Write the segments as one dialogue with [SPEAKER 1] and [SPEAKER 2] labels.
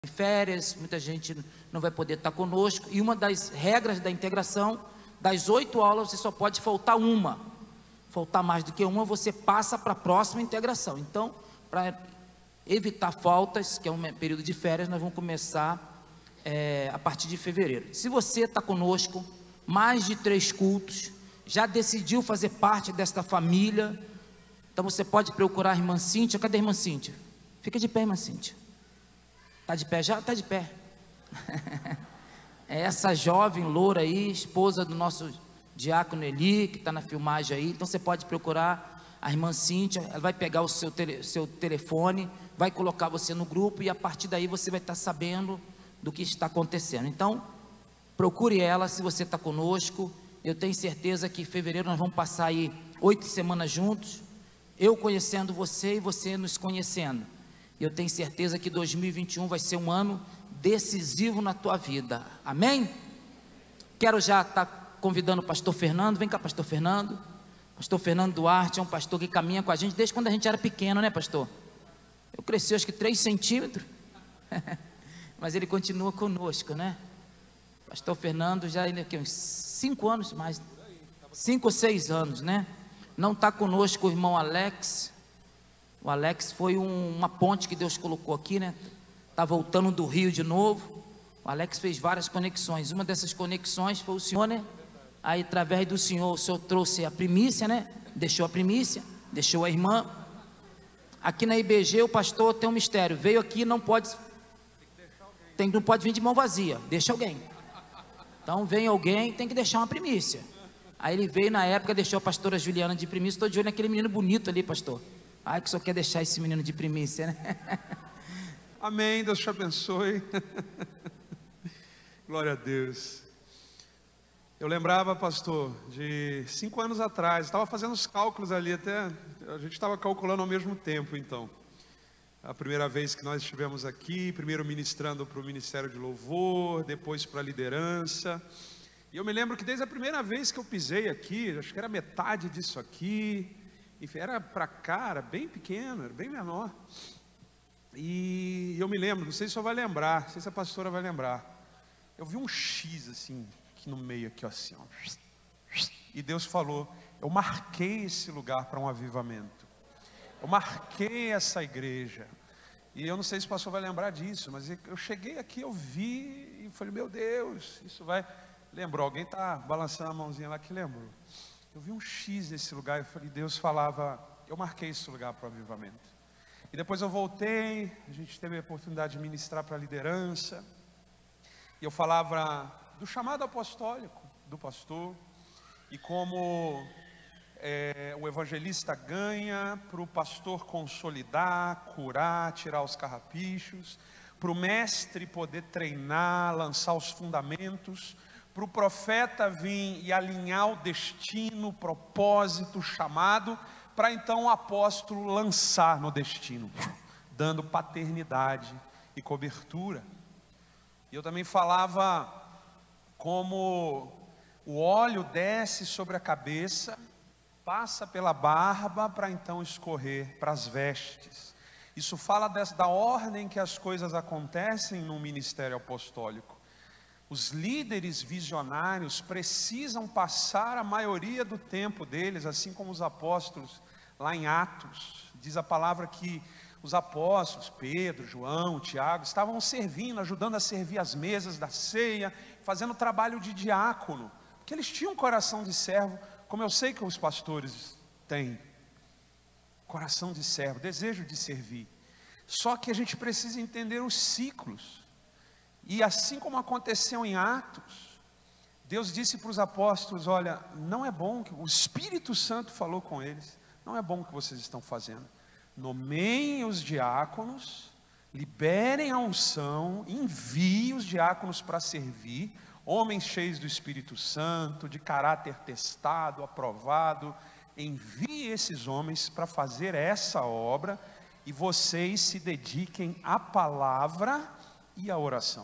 [SPEAKER 1] férias, muita gente não vai poder estar conosco, e uma das regras da integração, das 8 aulas, você só pode faltar uma. Faltar mais do que uma, você passa para a próxima integração. Então, para evitar faltas, que é um período de férias, nós vamos começar a partir de fevereiro. Se você está conosco, mais de 3 cultos, já decidiu fazer parte desta família, então você pode procurar a irmã Cíntia. Cadê a irmã Cíntia? Fica de pé, irmã Cíntia. Está de pé já? Está de pé. É essa jovem loura aí, esposa do nosso diácono Eli, que está na filmagem aí. Então você pode procurar a irmã Cíntia, ela vai pegar o seu telefone, vai colocar você no grupo, e a partir daí você vai estar sabendo do que está acontecendo. Então, procure ela se você está conosco. Eu tenho certeza que em fevereiro nós vamos passar aí 8 semanas juntos, eu conhecendo você e você nos conhecendo. Eu tenho certeza que 2021 vai ser um ano decisivo na tua vida. Amém? Quero já estar convidando o pastor Fernando. Vem cá, pastor Fernando. Pastor Fernando Duarte é um pastor que caminha com a gente desde quando a gente era pequeno, né, pastor? Eu cresci acho que 3 centímetros. Mas ele continua conosco, né? Pastor Fernando já aqui uns 5 anos, mais 5 ou 6 anos, né? Não está conosco o irmão Alex. O Alex foi uma ponte que Deus colocou aqui, né? Está voltando do Rio de novo. O Alex fez várias conexões. Uma dessas conexões foi o senhor, né? Aí, através do senhor, o senhor trouxe a primícia, né? Deixou a primícia, deixou a irmã. Aqui na IBG, o pastor tem um mistério. Veio aqui, não pode vir de mão vazia. Deixa alguém. Então, vem alguém, tem que deixar uma primícia. Aí ele veio na época, deixou a pastora Juliana de primícia. Estou de olho naquele menino bonito ali, pastor. Ai, que o senhor quer deixar esse menino de primícia, né?
[SPEAKER 2] Amém, Deus te abençoe. Glória a Deus. Eu lembrava, pastor, de 5 anos atrás, estava fazendo os cálculos ali, até a gente estava calculando ao mesmo tempo, então. A primeira vez que nós estivemos aqui, primeiro ministrando para o Ministério de Louvor, depois para a liderança. E eu me lembro que desde a primeira vez que eu pisei aqui, acho que era metade disso aqui, enfim, era para cá, era bem pequeno, era bem menor. E eu me lembro, não sei se o senhor vai lembrar, não sei se a pastora vai lembrar. Eu vi um X assim, aqui no meio, aqui assim, ó. E Deus falou: eu marquei esse lugar para um avivamento. Eu marquei essa igreja. E eu não sei se o pastor vai lembrar disso, mas eu cheguei aqui, eu vi e falei: meu Deus, isso vai... Lembrou, alguém está balançando a mãozinha lá que lembrou. Eu vi um X nesse lugar, eu falei, Deus falava, eu marquei esse lugar para o avivamento. E depois eu voltei, a gente teve a oportunidade de ministrar para a liderança, e eu falava do chamado apostólico do pastor, e como o evangelista ganha para o pastor consolidar, curar, tirar os carrapichos, para o mestre poder treinar, lançar os fundamentos, para o profeta vir e alinhar o destino, o propósito, o chamado, para então o apóstolo lançar no destino, dando paternidade e cobertura. E eu também falava como o óleo desce sobre a cabeça, passa pela barba para então escorrer para as vestes. Isso fala da ordem que as coisas acontecem no ministério apostólico. Os líderes visionários precisam passar a maioria do tempo deles, assim como os apóstolos, lá em Atos, diz a palavra que os apóstolos, Pedro, João, Tiago, estavam servindo, ajudando a servir as mesas da ceia, fazendo trabalho de diácono, porque eles tinham um coração de servo, como eu sei que os pastores têm, coração de servo, desejo de servir. Só que a gente precisa entender os ciclos. E assim como aconteceu em Atos, Deus disse para os apóstolos: olha, não é bom, que o Espírito Santo falou com eles, não é bom o que vocês estão fazendo. Nomeiem os diáconos, liberem a unção, enviem os diáconos para servir, homens cheios do Espírito Santo, de caráter testado, aprovado. Envie esses homens para fazer essa obra, e vocês se dediquem à palavra e à oração.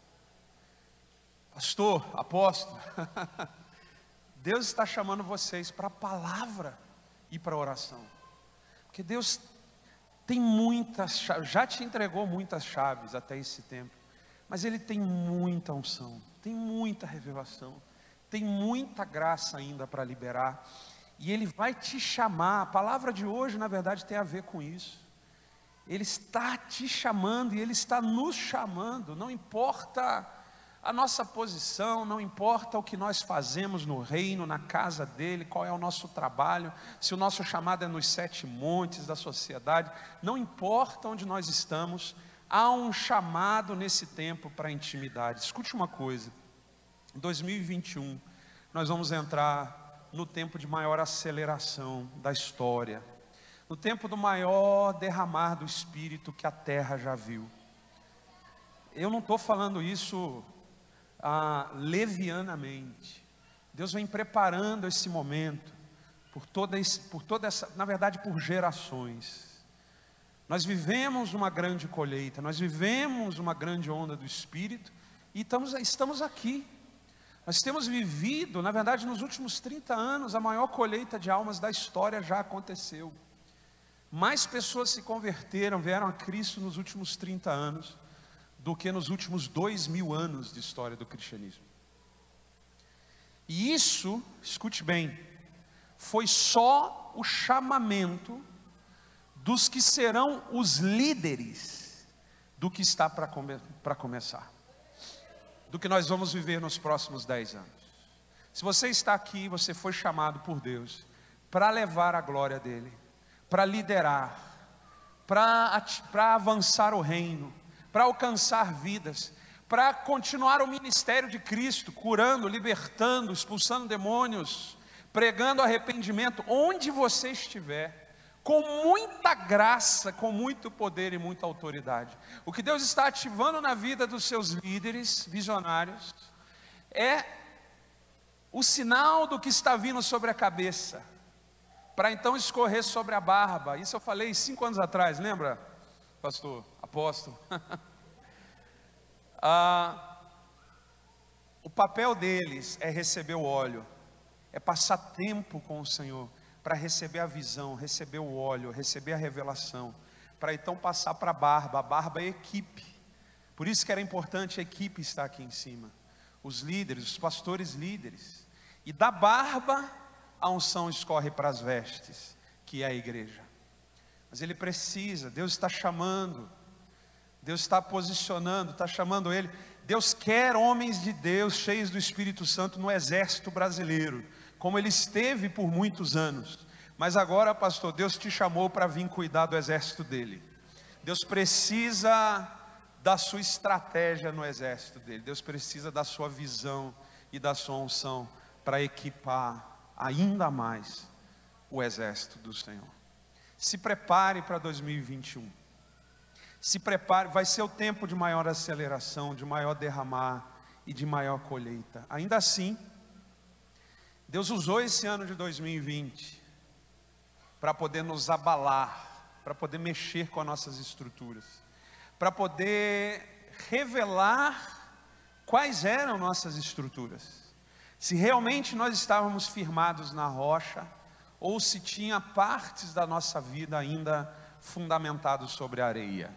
[SPEAKER 2] Pastor, apóstolo, Deus está chamando vocês para a palavra e para a oração, porque Deus tem muitas chaves, já te entregou muitas chaves até esse tempo, mas Ele tem muita unção, tem muita revelação, tem muita graça ainda para liberar, e Ele vai te chamar. A palavra de hoje, na verdade, tem a ver com isso. Ele está te chamando e Ele está nos chamando. Não importa a nossa posição, não importa o que nós fazemos no reino, na casa dEle, qual é o nosso trabalho, se o nosso chamado é nos 7 montes da sociedade, não importa onde nós estamos, há um chamado nesse tempo para a intimidade. Escute uma coisa, em 2021, nós vamos entrar no tempo de maior aceleração da história, no tempo do maior derramar do Espírito que a terra já viu. Eu não estou falando isso levianamente. Deus vem preparando esse momento por toda essa, na verdade, por gerações. Nós vivemos uma grande colheita, nós vivemos uma grande onda do Espírito e estamos aqui. Nós temos vivido, na verdade, nos últimos 30 anos, a maior colheita de almas da história já aconteceu. Mais pessoas se converteram, vieram a Cristo nos últimos 30 anos do que nos últimos 2000 anos de história do cristianismo. E isso, escute bem, foi só o chamamento dos que serão os líderes do que está para começar, do que nós vamos viver nos próximos 10 anos. Se você está aqui, você foi chamado por Deus para levar a glória dEle, para liderar, para avançar o reino, para alcançar vidas, para continuar o ministério de Cristo, curando, libertando, expulsando demônios, pregando arrependimento, onde você estiver, com muita graça, com muito poder e muita autoridade. O que Deus está ativando na vida dos seus líderes visionários é o sinal do que está vindo sobre a cabeça, para então escorrer sobre a barba. Isso eu falei 5 anos atrás, lembra, pastor, apóstolo? O papel deles é receber o óleo, é passar tempo com o Senhor, para receber a visão, receber o óleo, receber a revelação, para então passar para a barba é equipe. Por isso que era importante a equipe estar aqui em cima, os líderes, os pastores líderes, e da barba a unção escorre para as vestes, que é a igreja. Mas ele precisa, Deus está chamando, Deus está posicionando, está chamando ele. Deus quer homens de Deus, cheios do Espírito Santo no exército brasileiro, como ele esteve por muitos anos. Mas agora, pastor, Deus te chamou para vir cuidar do exército dele. Deus precisa da sua estratégia no exército dele. Deus precisa da sua visão e da sua unção para equipar ainda mais o exército do Senhor. Se prepare para 2021. Se prepare, vai ser o tempo de maior aceleração, de maior derramar e de maior colheita. Ainda assim, Deus usou esse ano de 2020 para poder nos abalar, para poder mexer com as nossas estruturas, para poder revelar quais eram nossas estruturas. Se realmente nós estávamos firmados na rocha, ou se tinha partes da nossa vida ainda fundamentados sobre a areia.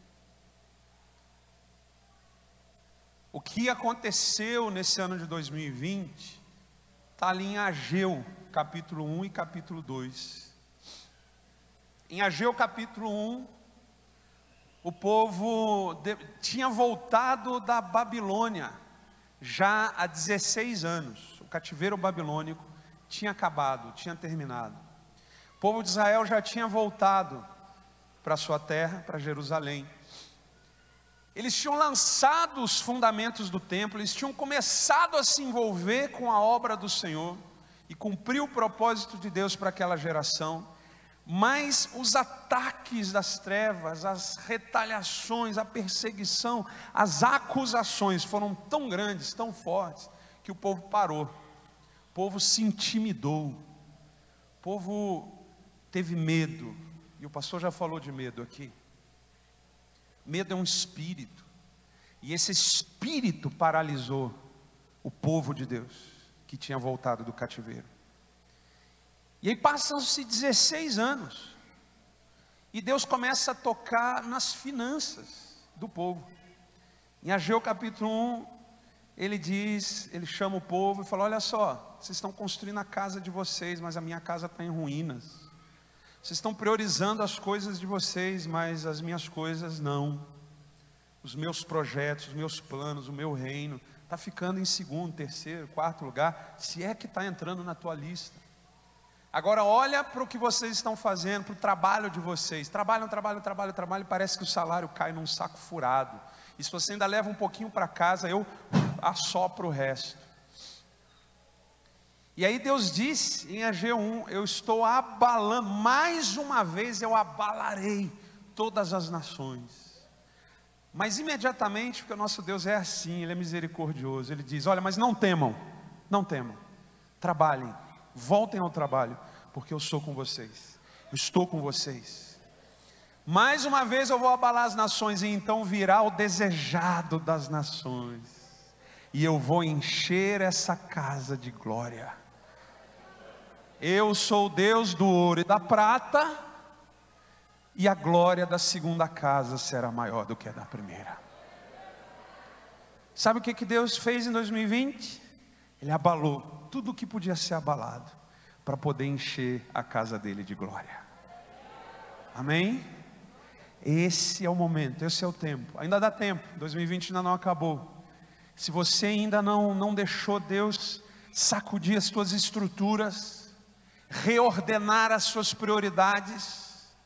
[SPEAKER 2] O que aconteceu nesse ano de 2020, está ali em Ageu, capítulo 1 e capítulo 2. Em Ageu capítulo 1, o povo tinha voltado da Babilônia, já há 16 anos, o cativeiro babilônico tinha acabado, tinha terminado. O povo de Israel já tinha voltado para sua terra, para Jerusalém. Eles tinham lançado os fundamentos do templo, eles tinham começado a se envolver com a obra do Senhor e cumprir o propósito de Deus para aquela geração. Mas os ataques das trevas, as retaliações, a perseguição, as acusações foram tão grandes, tão fortes, que o povo parou, o povo se intimidou, o povo teve medo, e o pastor já falou de medo aqui. Medo é um espírito, e esse espírito paralisou o povo de Deus, que tinha voltado do cativeiro. E aí passam-se 16 anos, E Deus começa a tocar nas finanças do povo. Em Ageu capítulo 1, ele chama o povo e fala: olha só, vocês estão construindo a casa de vocês, mas a minha casa está em ruínas. Vocês estão priorizando as coisas de vocês, mas as minhas coisas não. Os meus projetos, os meus planos, o meu reino está ficando em segundo, terceiro, quarto lugar, se é que está entrando na tua lista. Agora olha para o que vocês estão fazendo, para o trabalho de vocês. Trabalham, e parece que o salário cai num saco furado. E se você ainda leva um pouquinho para casa, eu assopro o resto. E aí Deus disse em Ageu 1, eu estou abalando, mais uma vez eu abalarei todas as nações. Mas imediatamente, porque o nosso Deus é assim, Ele é misericordioso, Ele diz: olha, mas não temam, trabalhem, voltem ao trabalho, porque eu sou com vocês, eu estou com vocês. Mais uma vez eu vou abalar as nações, e então virá o desejado das nações, e eu vou encher essa casa de glória. Eu sou o Deus do ouro e da prata, e a glória da segunda casa será maior do que a da primeira. Sabe o que Deus fez em 2020? Ele abalou tudo o que podia ser abalado, para poder encher a casa dele de glória. Amém? Esse é o momento, esse é o tempo. Ainda dá tempo, 2020 ainda não acabou. Se você ainda não deixou Deus sacudir as suas estruturas, reordenar as suas prioridades,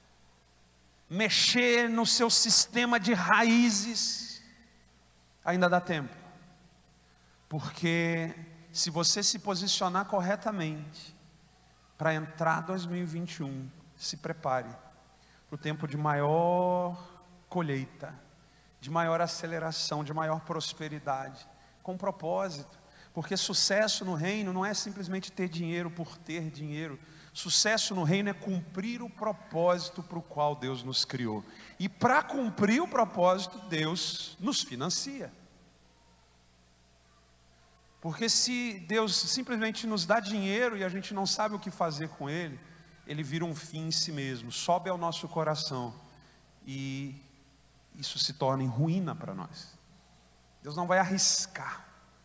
[SPEAKER 2] mexer no seu sistema de raízes, ainda dá tempo. Porque se você se posicionar corretamente para entrar 2021, se prepare para o tempo de maior colheita, de maior aceleração, de maior prosperidade, com propósito. Porque sucesso no reino não é simplesmente ter dinheiro por ter dinheiro. Sucesso no reino é cumprir o propósito para o qual Deus nos criou. E para cumprir o propósito, Deus nos financia. Porque se Deus simplesmente nos dá dinheiro e a gente não sabe o que fazer com ele, ele vira um fim em si mesmo, sobe ao nosso coração, e isso se torna em ruína para nós. Deus não vai arriscar.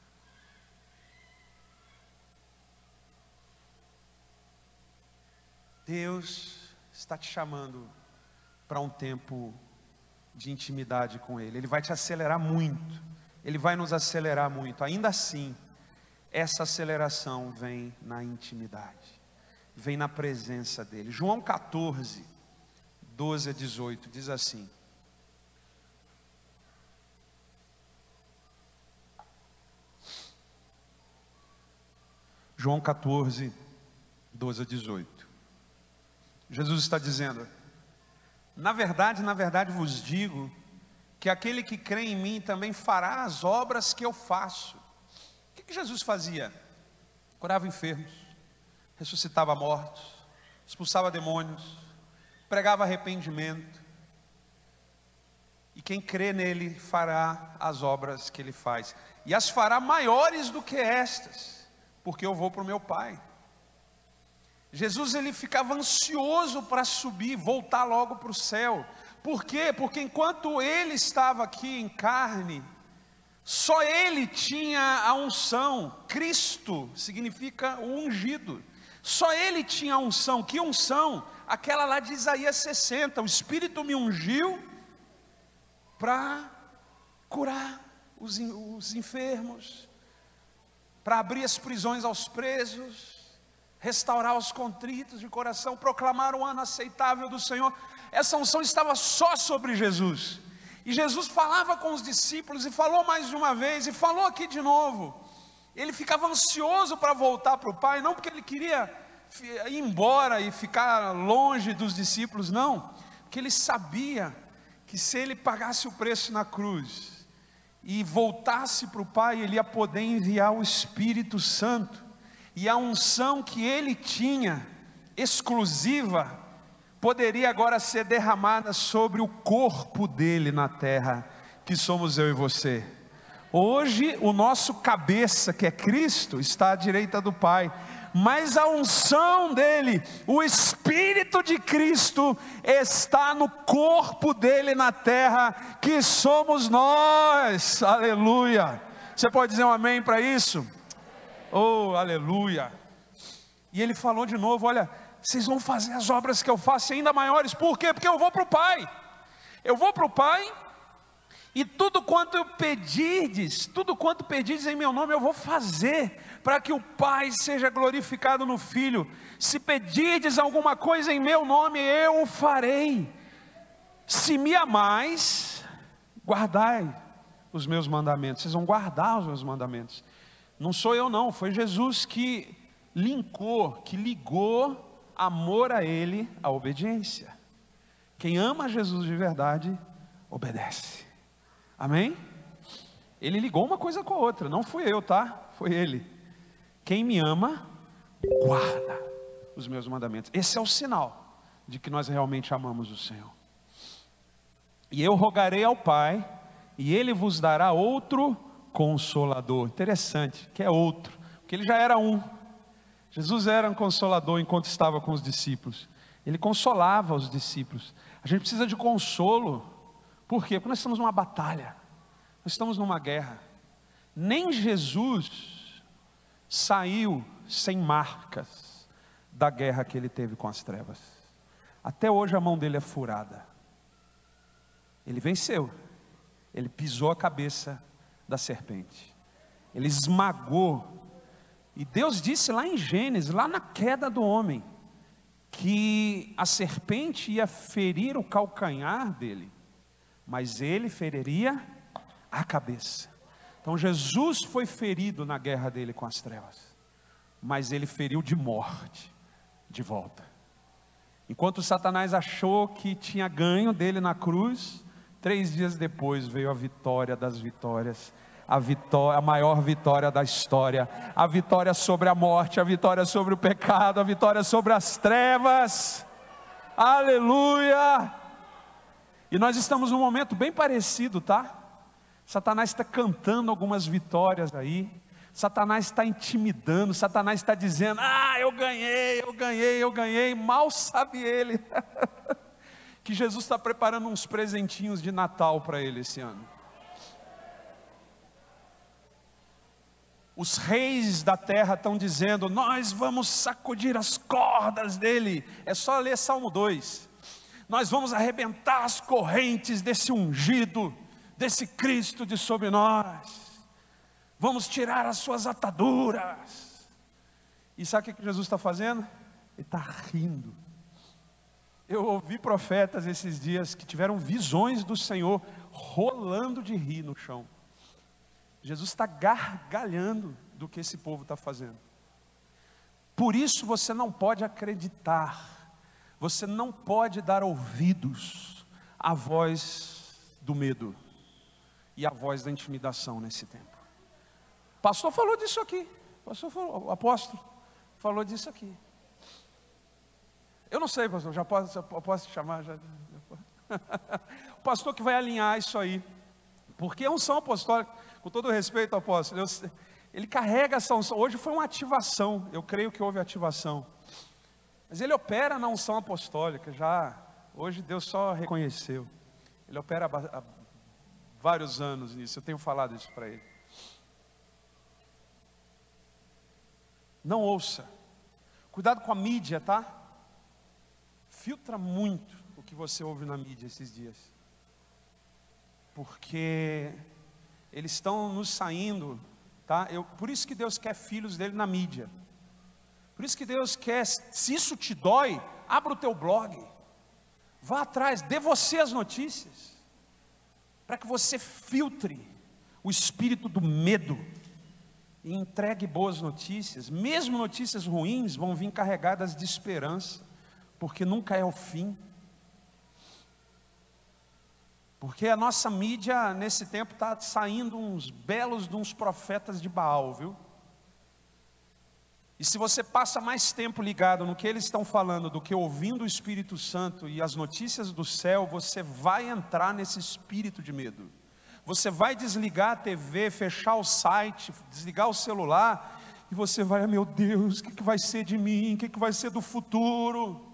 [SPEAKER 2] Deus está te chamando para um tempo de intimidade com Ele. Ele vai te acelerar muito, Ele vai nos acelerar muito. Ainda assim, essa aceleração vem na intimidade, vem na presença dEle. João 14, 12 a 18, diz assim: João 14, 12 a 18. Jesus está dizendo: na verdade vos digo, que aquele que crê em mim também fará as obras que eu faço. O que Jesus fazia? Curava enfermos, ressuscitava mortos, expulsava demônios, pregava arrependimento. E quem crê nele fará as obras que ele faz, e as fará maiores do que estas, porque eu vou para o meu Pai. Jesus, ele ficava ansioso para subir, voltar logo para o céu. Por quê? Porque enquanto ele estava aqui em carne, só ele tinha a unção. Cristo significa o ungido. Só ele tinha a unção. Que unção? Aquela lá de Isaías 60. O Espírito me ungiu para curar os enfermos, para abrir as prisões aos presos, restaurar os contritos de coração, proclamar o ano aceitável do Senhor. Essa unção estava só sobre Jesus. E Jesus falava com os discípulos, e falou mais de uma vez, e falou aqui de novo. Ele ficava ansioso para voltar para o Pai, não porque ele queria ir embora e ficar longe dos discípulos, não, porque ele sabia que se ele pagasse o preço na cruz e voltasse para o Pai, ele ia poder enviar o Espírito Santo. E a unção que ele tinha, exclusiva, poderia agora ser derramada sobre o corpo dele na terra, que somos eu e você. Hoje o nosso cabeça, que é Cristo, está à direita do Pai, mas a unção dele, o Espírito de Cristo está no corpo dele na terra, que somos nós. Aleluia. Você pode dizer um amém para isso? Oh, aleluia. E ele falou de novo: olha, vocês vão fazer as obras que eu faço ainda maiores. Por quê? Porque eu vou para o Pai. Eu vou para o Pai, e tudo quanto pedirdes em meu nome, eu vou fazer, para que o Pai seja glorificado no Filho. Se pedirdes alguma coisa em meu nome, eu o farei. Se me amais, guardai os meus mandamentos. Vocês vão guardar os meus mandamentos. Não sou eu não, foi Jesus que ligou amor a Ele, a obediência. Quem ama Jesus de verdade, obedece. Amém? Ele ligou uma coisa com a outra, não fui eu, tá? Foi Ele. Quem me ama, guarda os meus mandamentos. Esse é o sinal de que nós realmente amamos o Senhor. E eu rogarei ao Pai, e Ele vos dará outro Consolador. Interessante, que é outro, porque Ele já era um. Jesus era um consolador enquanto estava com os discípulos. Ele consolava os discípulos. A gente precisa de consolo. Por quê? Porque nós estamos numa batalha, nós estamos numa guerra. Nem Jesus saiu sem marcas da guerra que ele teve com as trevas. Até hoje a mão dele é furada. Ele venceu. Ele pisou a cabeça da serpente. Ele esmagou. E Deus disse lá em Gênesis, lá na queda do homem, que a serpente ia ferir o calcanhar dele, mas ele feriria a cabeça. Então Jesus foi ferido na guerra dele com as trevas, mas ele feriu de morte, de volta. Enquanto Satanás achou que tinha ganho dele na cruz, 3 dias depois veio a vitória das vitórias, a maior vitória da história, a vitória sobre a morte, a vitória sobre o pecado, a vitória sobre as trevas. Aleluia! E nós estamos num momento bem parecido, tá? Satanás está cantando algumas vitórias aí, Satanás está intimidando, Satanás está dizendo: eu ganhei, mal sabe ele que Jesus está preparando uns presentinhos de Natal para ele esse ano. Os reis da terra estão dizendo: nós vamos sacudir as cordas dele. É só ler Salmo 2. Nós vamos arrebentar as correntes desse ungido, desse Cristo de sobre nós. Vamos tirar as suas ataduras. E sabe o que Jesus está fazendo? Ele está rindo. Eu ouvi profetas esses dias que tiveram visões do Senhor rolando de rir no chão. Jesus está gargalhando do que esse povo está fazendo. Por isso você não pode acreditar, você não pode dar ouvidos à voz do medo e à voz da intimidação nesse tempo. O pastor falou disso aqui, o apóstolo falou disso aqui. Eu não sei, pastor, já posso te chamar? O pastor que vai alinhar isso aí, porque a unção apostólica, com todo respeito ao apóstolo, ele carrega essa unção. Hoje foi uma ativação, eu creio que houve ativação, mas ele opera na unção apostólica, hoje Deus só reconheceu, ele opera há vários anos nisso, eu tenho falado isso para ele. Não ouça, cuidado com a mídia, tá? Filtra muito o que você ouve na mídia esses dias, porque eles estão nos saindo, tá? Por isso que Deus quer filhos dele na mídia. Por isso que Deus quer, se isso te dói, abra o teu blog, vá atrás, dê você as notícias, para que você filtre o espírito do medo e entregue boas notícias. Mesmo notícias ruins vão vir carregadas de esperança, porque nunca é o fim. Porque a nossa mídia nesse tempo está saindo uns belos de uns profetas de Baal, viu? E se você passa mais tempo ligado no que eles estão falando do que ouvindo o Espírito Santo e as notícias do céu, você vai entrar nesse espírito de medo. Você vai desligar a TV, fechar o site, desligar o celular, E você vai, meu Deus, o que vai ser de mim? O que vai ser do futuro?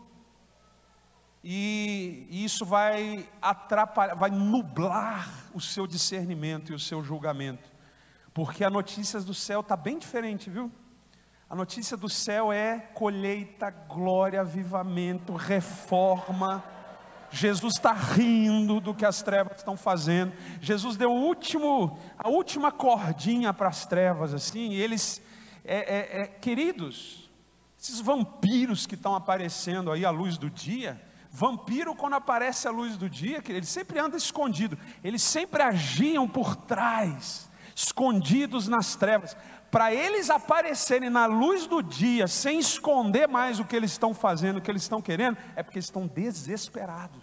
[SPEAKER 2] E isso vai atrapalhar, vai nublar o seu discernimento e o seu julgamento, porque a notícia do céu está bem diferente, viu? A notícia do céu é colheita, glória, avivamento, reforma. Jesus está rindo do que as trevas estão fazendo. Jesus deu a última cordinha para as trevas, assim, e eles, queridos, esses vampiros que estão aparecendo aí à luz do dia, vampiro quando aparece à luz do dia, ele sempre anda escondido, eles sempre agiam por trás, escondidos nas trevas, para eles aparecerem na luz do dia, sem esconder mais o que eles estão fazendo, o que eles estão querendo, é porque estão desesperados.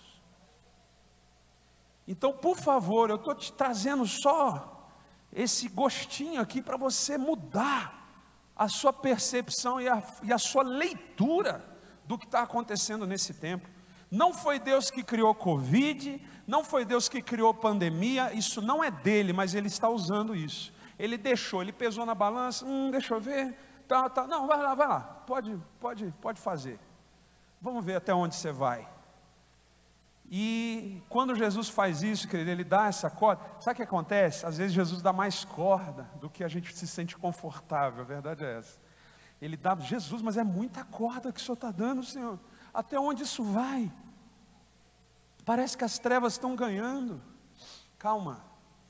[SPEAKER 2] Então, por favor, eu estou te trazendo só esse gostinho aqui, para você mudar a sua percepção e a sua leitura do que está acontecendo nesse tempo. Não foi Deus que criou Covid, não foi Deus que criou pandemia, isso não é dele, mas ele está usando isso. Ele deixou, ele pesou na balança, deixa eu ver, tá, não, vai lá, pode fazer. Vamos ver até onde você vai. E quando Jesus faz isso, querido, ele dá essa corda. Sabe o que acontece? Às vezes Jesus dá mais corda do que a gente se sente confortável, a verdade é essa. Ele dá, Jesus, mas é muita corda que o Senhor está dando, Senhor. Até onde isso vai? Parece que as trevas estão ganhando. Calma.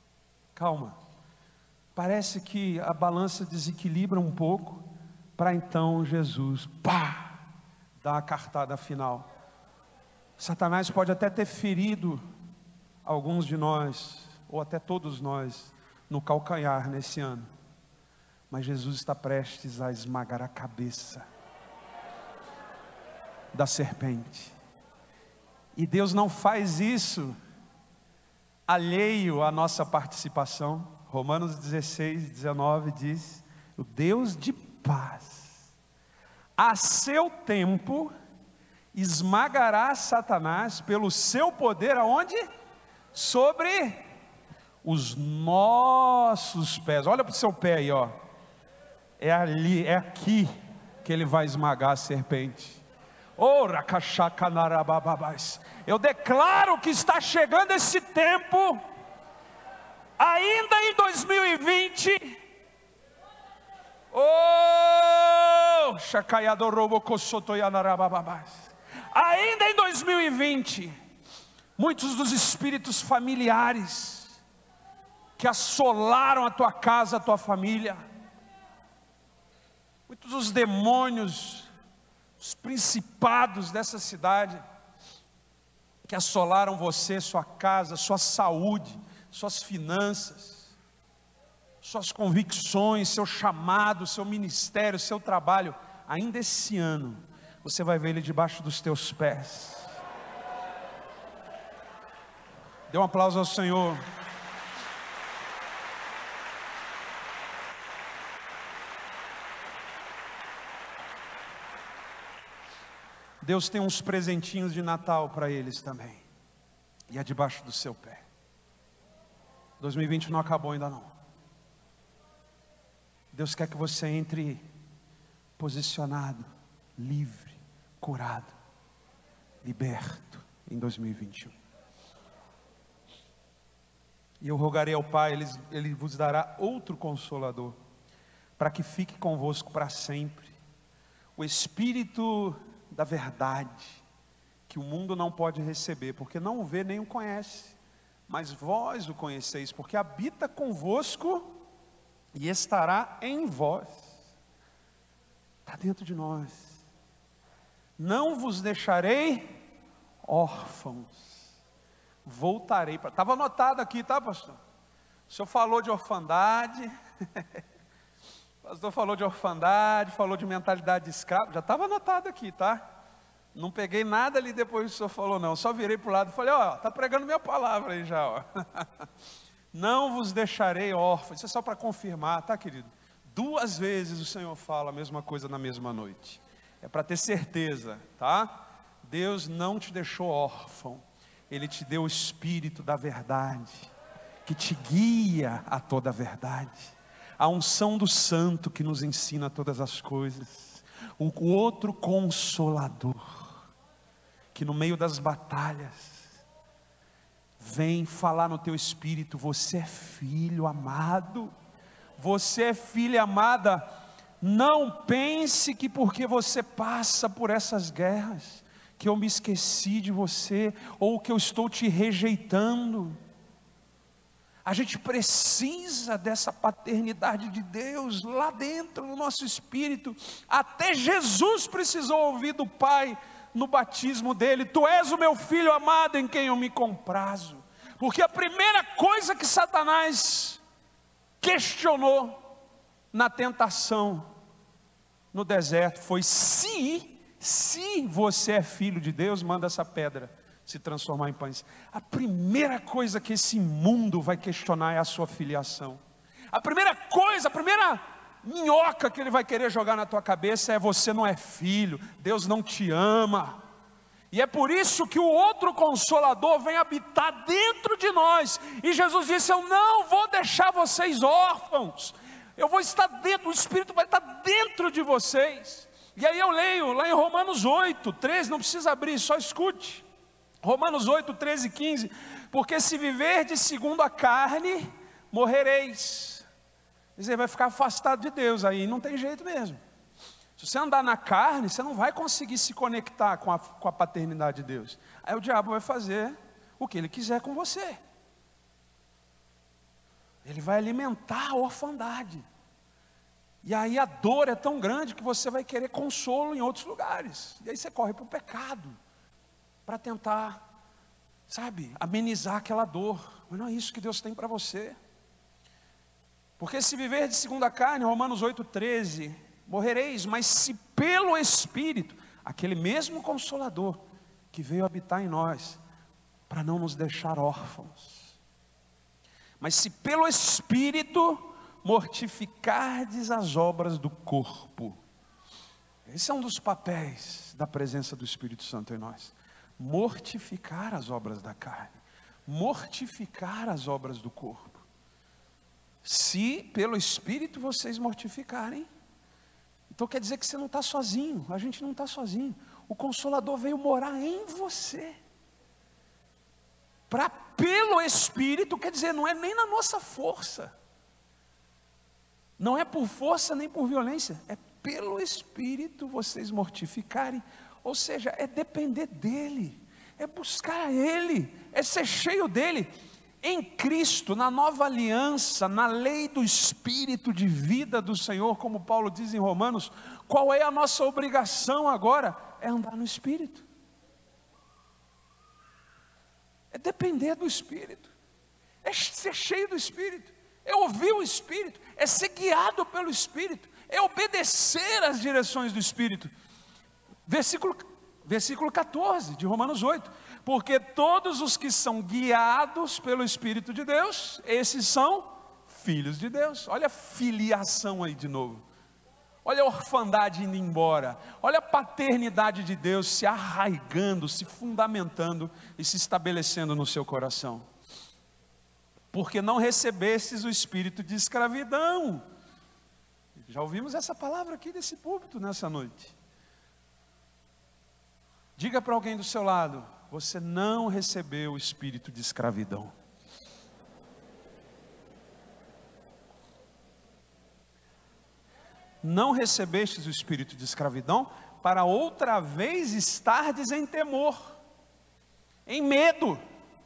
[SPEAKER 2] Parece que a balança desequilibra um pouco, para então Jesus, dá a cartada final. Satanás pode até ter ferido alguns de nós, ou até todos nós, no calcanhar nesse ano, mas Jesus está prestes a esmagar a cabeça da serpente. E Deus não faz isso alheio à nossa participação. Romanos 16, 19 diz: o Deus de paz, a seu tempo, esmagará Satanás pelo seu poder, aonde? Sobre os nossos pés. Olha para o seu pé aí, ó. É ali, é aqui que ele vai esmagar a serpente. Eu declaro que está chegando esse tempo, ainda em 2020. Ainda em 2020, muitos dos espíritos familiares que assolaram a tua casa, a tua família, muitos dos demônios, os principados dessa cidade, que assolaram você, sua casa, sua saúde, suas finanças, suas convicções, seu chamado, seu ministério, seu trabalho, ainda esse ano, você vai ver ele debaixo dos teus pés. Dê um aplauso ao Senhor. Deus tem uns presentinhos de Natal para eles também, e é debaixo do seu pé. 2020 não acabou ainda não. Deus quer que você entre posicionado, livre, curado, liberto em 2021. E eu rogarei ao Pai, Ele vos dará outro Consolador, para que fique convosco para sempre, o Espírito da verdade, que o mundo não pode receber, porque não o vê nem o conhece, mas vós o conheceis, porque habita convosco e estará em vós. Está dentro de nós. Não vos deixarei órfãos, voltarei para... Estava anotado aqui, tá, pastor? O senhor falou de orfandade, o pastor falou de orfandade, falou de mentalidade de escravo, já estava anotado aqui, tá? Não peguei nada ali depois que o senhor falou não, só virei para o lado e falei, ó, está pregando minha palavra aí já, ó. Não vos deixarei órfãos, isso é só para confirmar, tá, querido? 2 vezes o Senhor fala a mesma coisa na mesma noite, é para ter certeza, tá? Deus não te deixou órfão, Ele te deu o Espírito da verdade, que te guia a toda a verdade. a unção do Santo que nos ensina todas as coisas, o outro Consolador, que no meio das batalhas, vem falar no teu espírito: você é filho amado, você é filha amada. Não pense que porque você passa por essas guerras, que eu me esqueci de você, ou que eu estou te rejeitando. A gente precisa dessa paternidade de Deus lá dentro do nosso espírito. Até Jesus precisou ouvir do Pai no batismo dele: tu és o meu filho amado em quem eu me comprazo. Porque a primeira coisa que Satanás questionou na tentação no deserto foi: se você é filho de Deus, manda essa pedra se transformar em pães. A primeira coisa que esse mundo vai questionar é a sua filiação. A primeira coisa, a primeira minhoca que ele vai querer jogar na tua cabeça é: você não é filho, Deus não te ama. E é por isso que o outro Consolador vem habitar dentro de nós. E Jesus disse: eu não vou deixar vocês órfãos, eu vou estar dentro, o Espírito vai estar dentro de vocês. E aí eu leio lá em Romanos 8, 13, não precisa abrir, só escute. Romanos 8, 13 e 15: porque se viverdes segundo a carne, morrereis. Você vai ficar afastado de Deus, aí não tem jeito mesmo. Se você andar na carne, você não vai conseguir se conectar com a paternidade de Deus. Aí o diabo vai fazer o que ele quiser com você. Ele vai alimentar a orfandade. E aí a dor é tão grande que você vai querer consolo em outros lugares. E aí você corre para o pecado, para tentar, amenizar aquela dor. Mas não é isso que Deus tem para você. Porque se viver de segundo a carne, Romanos 8, 13... morrereis, mas se pelo Espírito, aquele mesmo Consolador que veio habitar em nós, para não nos deixar órfãos, mas se pelo Espírito mortificardes as obras do corpo. Esse é um dos papéis da presença do Espírito Santo em nós: mortificar as obras da carne, mortificar as obras do corpo. Se pelo Espírito vocês mortificarem, então quer dizer que você não está sozinho, a gente não está sozinho. O Consolador veio morar em você. Pelo Espírito, quer dizer, não é nem na nossa força. Não é por força nem por violência. É pelo Espírito vocês mortificarem. Ou seja, é depender dEle. É buscar Ele. É ser cheio dEle. Em Cristo, na nova aliança, na lei do Espírito de vida do Senhor, como Paulo diz em Romanos, qual é a nossa obrigação agora? É andar no Espírito, é depender do Espírito, é ser cheio do Espírito, é ouvir o Espírito, é ser guiado pelo Espírito, é obedecer às direções do Espírito. Versículo 14 de Romanos 8: porque todos os que são guiados pelo Espírito de Deus, esses são filhos de Deus. Olha a filiação aí de novo, olha a orfandade indo embora, olha a paternidade de Deus se arraigando, se fundamentando e se estabelecendo no seu coração. Porque não recebestes o espírito de escravidão. Já ouvimos essa palavra aqui desse púlpito nessa noite. Diga para alguém do seu lado: você não recebeu o espírito de escravidão. Não recebestes o espírito de escravidão, para outra vez estardes em temor, em medo.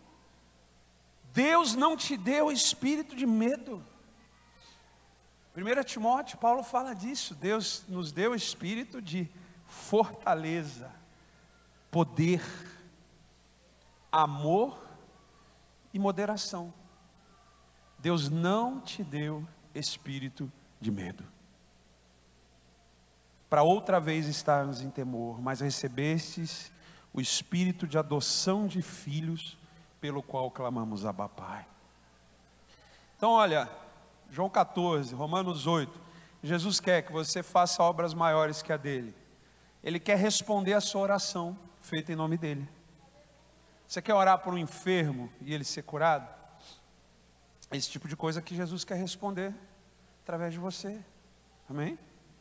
[SPEAKER 2] Deus não te deu espírito de medo. 1 Timóteo, Paulo fala disso. Deus nos deu espírito de fortaleza, poder, amor e moderação. Deus não te deu espírito de medo, para outra vez estarmos em temor, mas recebestes o espírito de adoção de filhos, pelo qual clamamos Abba Pai. Então olha, João 14, Romanos 8, Jesus quer que você faça obras maiores que a dele. Ele quer responder a sua oração, feita em nome dele. Você quer orar por um enfermo e ele ser curado? Esse tipo de coisa que Jesus quer responder, através de você. Amém?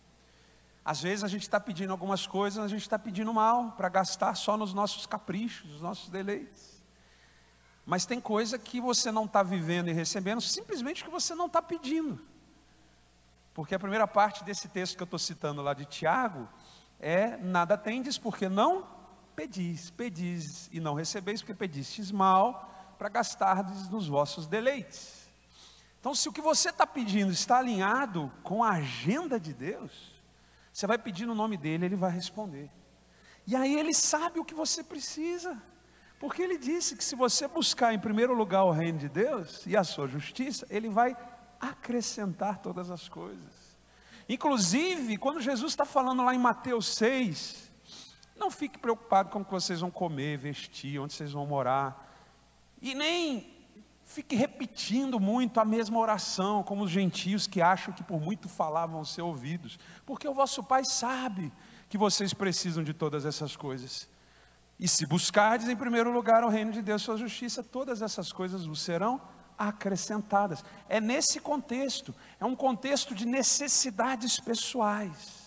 [SPEAKER 2] Às vezes a gente está pedindo algumas coisas, a gente está pedindo mal, para gastar só nos nossos caprichos, nos nossos deleites. Mas tem coisa que você não está vivendo e recebendo, simplesmente que você não está pedindo. Porque a primeira parte desse texto que eu estou citando lá de Tiago, é: nada tendes porque não pedis, pedis e não recebeis porque pedistes mal, para gastardes nos vossos deleites. Então, se o que você está pedindo está alinhado com a agenda de Deus, você vai pedir no nome dele, ele vai responder. E aí ele sabe o que você precisa, porque ele disse que se você buscar em primeiro lugar o reino de Deus e a sua justiça, ele vai acrescentar todas as coisas. Inclusive, quando Jesus está falando lá em Mateus 6, não fique preocupado com o que vocês vão comer, vestir, onde vocês vão morar, e nem fique repetindo muito a mesma oração, como os gentios que acham que por muito falar vão ser ouvidos, porque o vosso Pai sabe que vocês precisam de todas essas coisas. E se buscardes em primeiro lugar o reino de Deus e sua justiça, todas essas coisas vos serão acrescentadas. É nesse contexto, é um contexto de necessidades pessoais,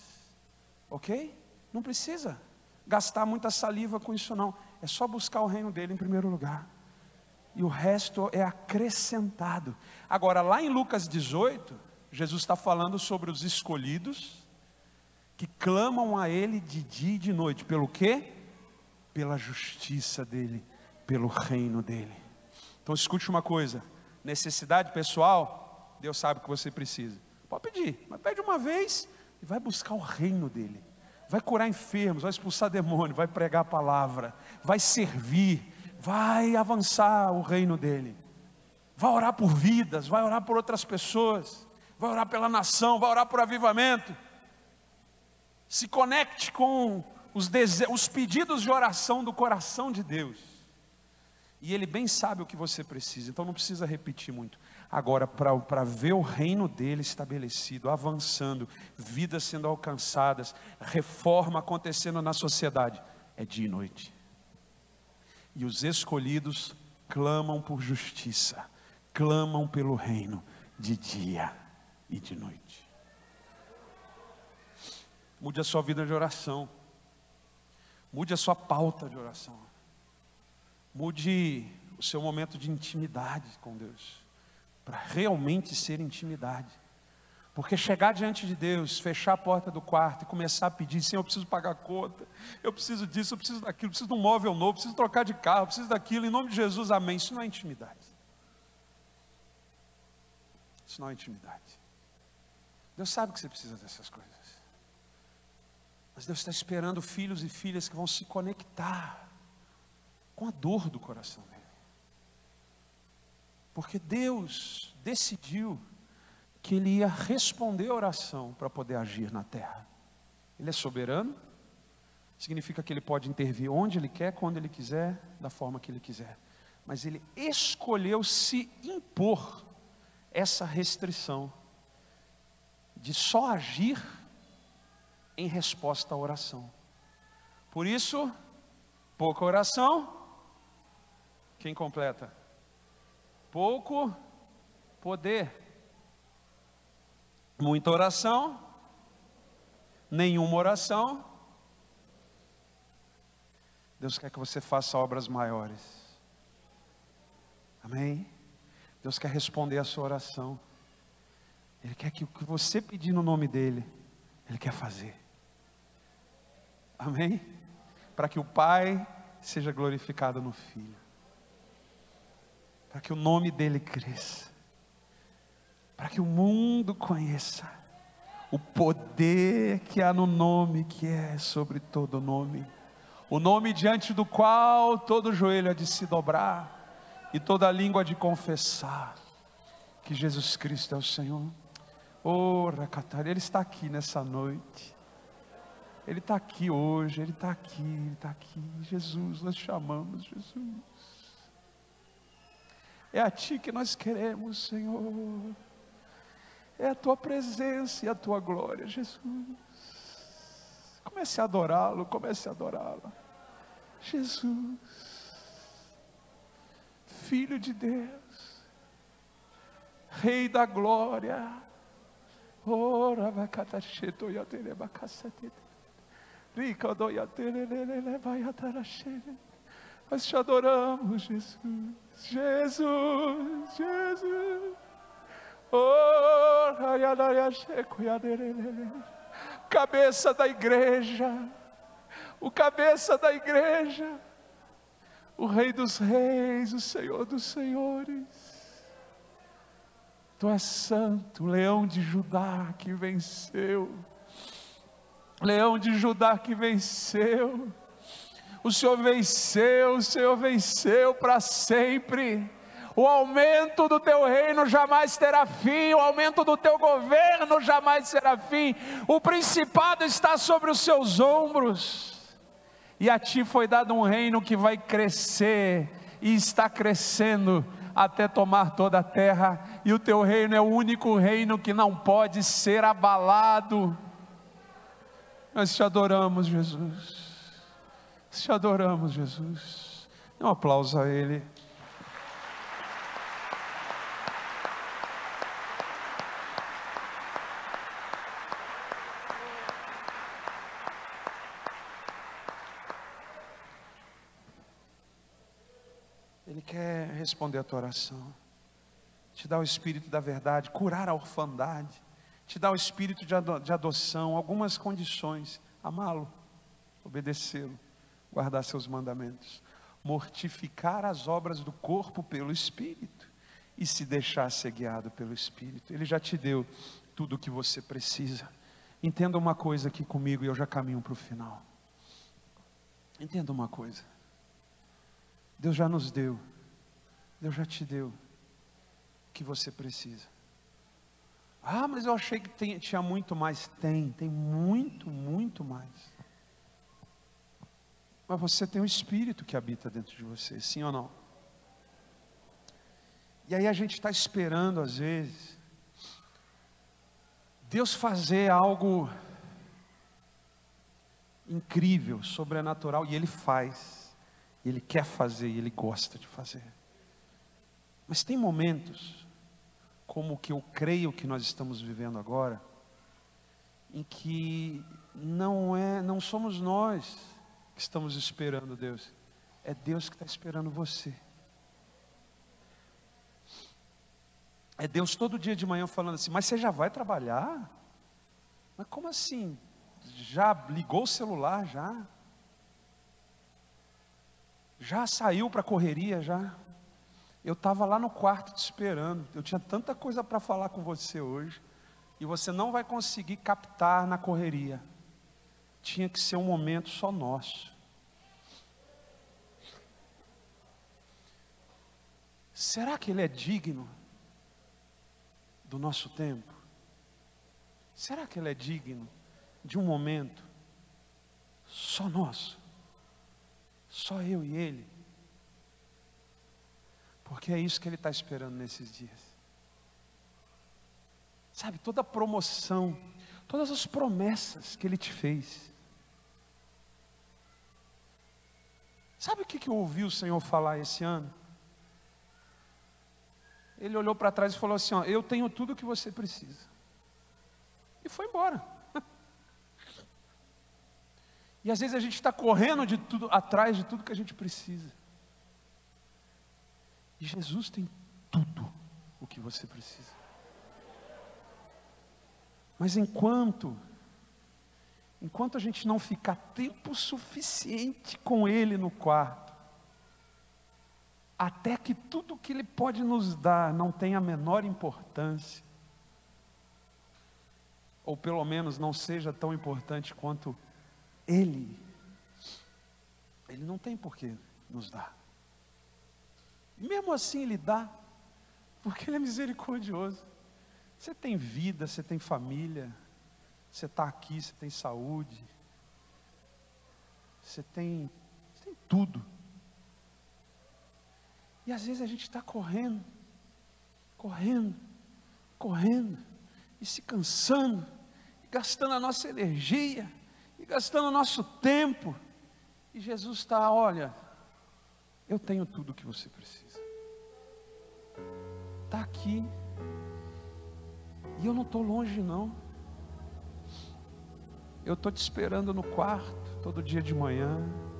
[SPEAKER 2] ok? Não precisa gastar muita saliva com isso não, é só buscar o reino dele em primeiro lugar, e o resto é acrescentado. Agora lá em Lucas 18, Jesus está falando sobre os escolhidos, que clamam a ele de dia e de noite, pelo quê? Pela justiça dele, pelo reino dele. Então escute uma coisa: necessidade pessoal, Deus sabe o que você precisa, pode pedir, mas pede uma vez, e vai buscar o reino dele, vai curar enfermos, vai expulsar demônio, vai pregar a palavra, vai servir, vai avançar o reino dele, vai orar por vidas, vai orar por outras pessoas, vai orar pela nação, vai orar por avivamento. Se conecte com os pedidos de oração do coração de Deus, e ele bem sabe o que você precisa, então não precisa repetir muito. Agora, para ver o reino dele estabelecido, avançando, vidas sendo alcançadas, reforma acontecendo na sociedade, é dia e noite. E os escolhidos clamam por justiça, clamam pelo reino de dia e de noite. Mude a sua vida de oração, mude a sua pauta de oração, mude o seu momento de intimidade com Deus, para realmente ser intimidade. Porque chegar diante de Deus, fechar a porta do quarto e começar a pedir: Senhor, eu preciso pagar a conta, eu preciso disso, eu preciso daquilo, eu preciso de um móvel novo, eu preciso trocar de carro, eu preciso daquilo, em nome de Jesus, amém. Isso não é intimidade. Isso não é intimidade. Deus sabe que você precisa dessas coisas, mas Deus está esperando filhos e filhas que vão se conectar com a dor do coração dele. Porque Deus decidiu que ele ia responder a oração para poder agir na terra. Ele é soberano, significa que ele pode intervir onde ele quer, quando ele quiser, da forma que ele quiser. Mas ele escolheu se impor essa restrição de só agir em resposta à oração. Por isso, pouca oração, quem completa? Pouco poder. Muita oração, nenhuma oração. Deus quer que você faça obras maiores, amém? Deus quer responder a sua oração, Ele quer que o que você pedir no nome dEle, Ele quer fazer, amém? Para que o Pai seja glorificado no Filho, para que o nome dEle cresça, para que o mundo conheça o poder que há no nome que é sobre todo nome, o nome diante do qual todo joelho há de se dobrar e toda língua há de confessar que Jesus Cristo é o Senhor. Oh, Racatari, Ele está aqui nessa noite, Ele está aqui hoje, Ele está aqui, Ele está aqui. Jesus, nós chamamos, Jesus, é a Ti que nós queremos, Senhor. É a Tua presença e a Tua glória, Jesus. Comece a adorá-lo, comece a adorá-la. Jesus, Filho de Deus, Rei da glória, Ora bakatacheto yatere bakasate. Ricodo yatere lele vai atarashe. Nós te adoramos, Jesus. Jesus, Jesus. Ora yadayasheko yadere. Cabeça da igreja. O cabeça da igreja. O Rei dos Reis, o Senhor dos Senhores. Tu és santo, Leão de Judá que venceu. Leão de Judá que venceu. O Senhor venceu para sempre. O aumento do teu reino jamais terá fim. O aumento do teu governo jamais terá fim. O principado está sobre os seus ombros. E a ti foi dado um reino que vai crescer e está crescendo até tomar toda a terra, e o teu reino é o único reino que não pode ser abalado. Nós te adoramos, Jesus. Te adoramos, Jesus. Dê um aplauso a Ele. Ele quer responder a tua oração, te dar o espírito da verdade, curar a orfandade, te dar o espírito de adoção, algumas condições: amá-lo, obedecê-lo, guardar seus mandamentos, mortificar as obras do corpo pelo Espírito e se deixar ser guiado pelo Espírito. Ele já te deu tudo o que você precisa. Entenda uma coisa aqui comigo e eu já caminho para o final. Entenda uma coisa: Deus já nos deu, Deus já te deu o que você precisa. Ah, mas eu achei que tinha muito mais. Tem muito, muito mais. Mas você tem um Espírito que habita dentro de você, sim ou não? E aí a gente está esperando às vezes Deus fazer algo incrível, sobrenatural, e Ele faz. Ele quer fazer e Ele gosta de fazer. Mas tem momentos, como o que eu creio que nós estamos vivendo agora, em que não somos nós que estamos esperando Deus, é Deus que está esperando você. É Deus todo dia de manhã falando assim: mas você já vai trabalhar? Mas como assim? Já ligou o celular já? Já saiu para a correria já? Eu estava lá no quarto te esperando. Eu tinha tanta coisa para falar com você hoje. E você não vai conseguir captar na correria. Tinha que ser um momento só nosso. Será que Ele é digno do nosso tempo? Será que Ele é digno de um momento só nosso? Só eu e Ele? Porque é isso que Ele está esperando nesses dias. Sabe, toda a promoção, todas as promessas que Ele te fez. Sabe o que eu ouvi o Senhor falar esse ano? Ele olhou para trás e falou assim: ó, eu tenho tudo o que você precisa. E foi embora. E às vezes a gente está correndo de tudo, atrás de tudo que a gente precisa. E Jesus tem tudo o que você precisa. Mas enquanto a gente não ficar tempo suficiente com Ele no quarto, até que tudo que Ele pode nos dar não tenha a menor importância, ou pelo menos não seja tão importante quanto Ele não tem por que nos dar. E mesmo assim Ele dá, porque Ele é misericordioso. Você tem vida, você tem família, você está aqui, você tem saúde, você tem tudo. E às vezes a gente está correndo, e se cansando, e gastando a nossa energia, e gastando o nosso tempo. E Jesus está: olha, eu tenho tudo o que você precisa. Está aqui. E eu não estou longe não. Eu estou te esperando no quarto, todo dia de manhã.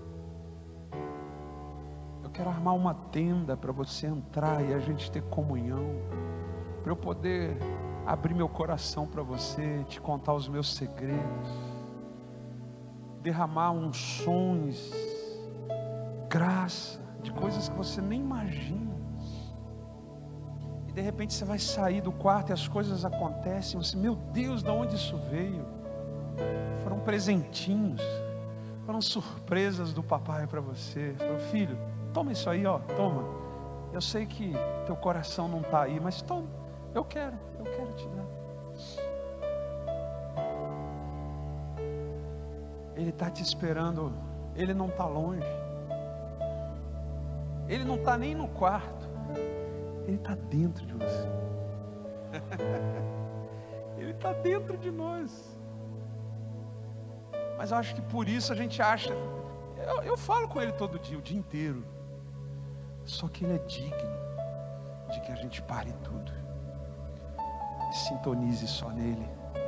[SPEAKER 2] Eu quero armar uma tenda para você entrar e a gente ter comunhão, para eu poder abrir meu coração para você, te contar os meus segredos, derramar unções, graça, de coisas que você nem imagina. E de repente você vai sair do quarto e as coisas acontecem, você, meu Deus, de onde isso veio? Foram presentinhos, foram surpresas do papai para você. Falou, filho, toma isso aí, ó, toma. Eu sei que teu coração não está aí, mas toma, eu quero te dar. Ele está te esperando, Ele não está longe, Ele não está nem no quarto, Ele está dentro de você. Ele está dentro de nós. Mas eu acho que por isso a gente acha, eu falo com Ele todo dia, o dia inteiro, só que Ele é digno de que a gente pare tudo e sintonize só nele.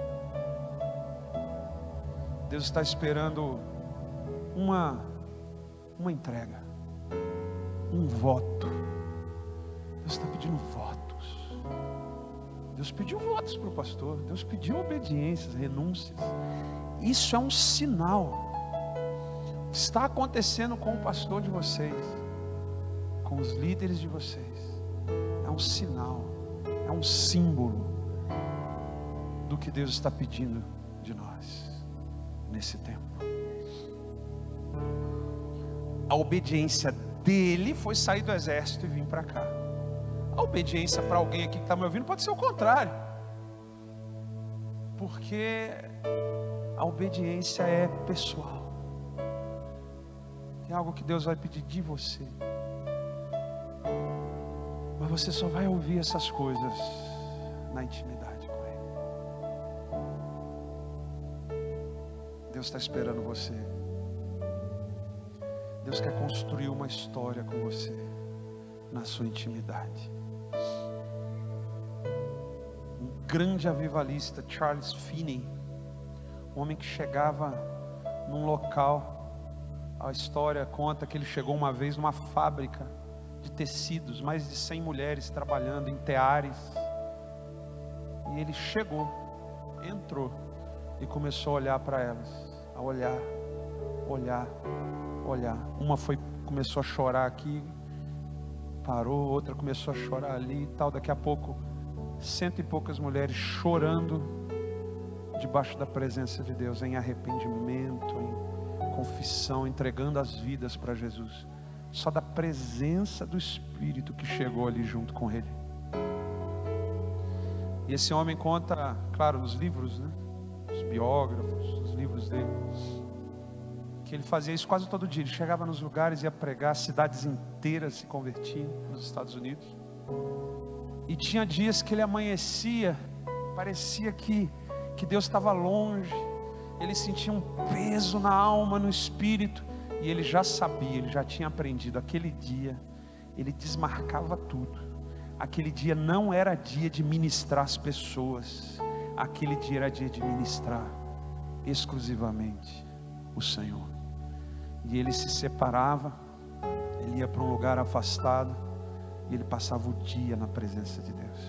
[SPEAKER 2] Deus está esperando uma entrega, um voto. Deus está pedindo votos. Deus pediu votos para o pastor, Deus pediu obediências, renúncias. Isso é um sinal. O que está acontecendo com o pastor de vocês, com os líderes de vocês, é um sinal, é um símbolo do que Deus está pedindo de nós nesse tempo. A obediência dele foi sair do exército e vir para cá. A obediência para alguém aqui que está me ouvindo pode ser o contrário, porque a obediência é pessoal. Tem algo que Deus vai pedir de você, mas você só vai ouvir essas coisas na intimidade com Ele. Deus está esperando você. Deus quer construir uma história com você na sua intimidade. Um grande avivalista, Charles Finney, um homem que chegava num local, a história conta que ele chegou uma vez numa fábrica de tecidos, mais de 100 mulheres trabalhando em teares, e ele chegou, entrou e começou a olhar para elas, a olhar. Uma começou a chorar aqui, parou, outra começou a chorar ali e tal. Daqui a pouco, 100 e poucas mulheres chorando debaixo da presença de Deus, em arrependimento, em confissão, entregando as vidas para Jesus, só da presença do Espírito que chegou ali junto com ele. E esse homem conta, claro, nos livros, né? Os biógrafos, os livros dele, que ele fazia isso quase todo dia. Ele chegava nos lugares, ia pregar, cidades inteiras se convertiam nos Estados Unidos. E tinha dias que ele amanhecia, parecia que Deus estava longe. Ele sentia um peso na alma, no espírito, e ele já sabia, ele já tinha aprendido. Aquele dia ele desmarcava tudo. Aquele dia não era dia de ministrar as pessoas, aquele dia era dia de ministrar exclusivamente o Senhor. E ele se separava, ele ia para um lugar afastado, e ele passava o dia na presença de Deus.